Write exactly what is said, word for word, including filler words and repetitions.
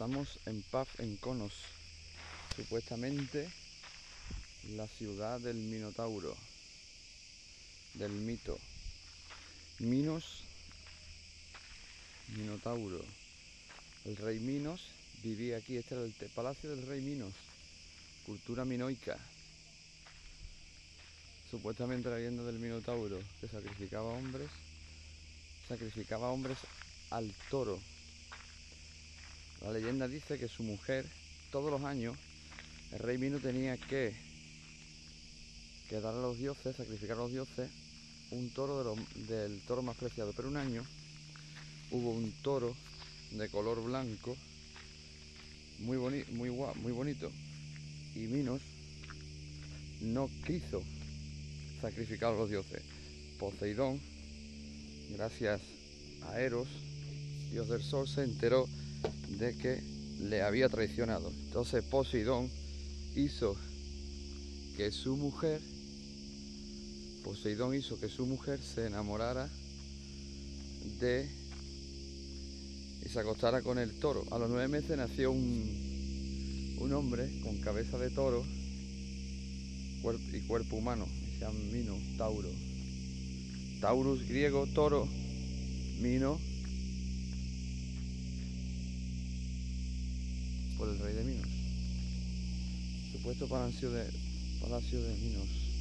Estamos en Paf, en Conos, supuestamente la ciudad del Minotauro, del mito. Minos, Minotauro. El rey Minos vivía aquí. Este era el palacio del rey Minos, cultura minoica. Supuestamente la leyenda del Minotauro, que sacrificaba hombres, sacrificaba hombres al toro. La leyenda dice que su mujer, todos los años, el rey Mino tenía que, que dar a los dioses, sacrificar a los dioses, un toro de lo, del toro más preciado. Pero un año hubo un toro de color blanco, muy, boni muy, guau, muy bonito, y Minos no quiso sacrificar a los dioses. Poseidón, gracias a Eros, dios del sol, se enteró de que le había traicionado. Entonces Poseidón hizo que su mujer Poseidón hizo que su mujer se enamorara de y se acostara con el toro. A los nueve meses nació un, un hombre con cabeza de toro y cuerpo humano. Se llama Minotauro. Taurus griego, toro, Mino, por el rey de Minos. Supuesto palacio de, palacio de Minos.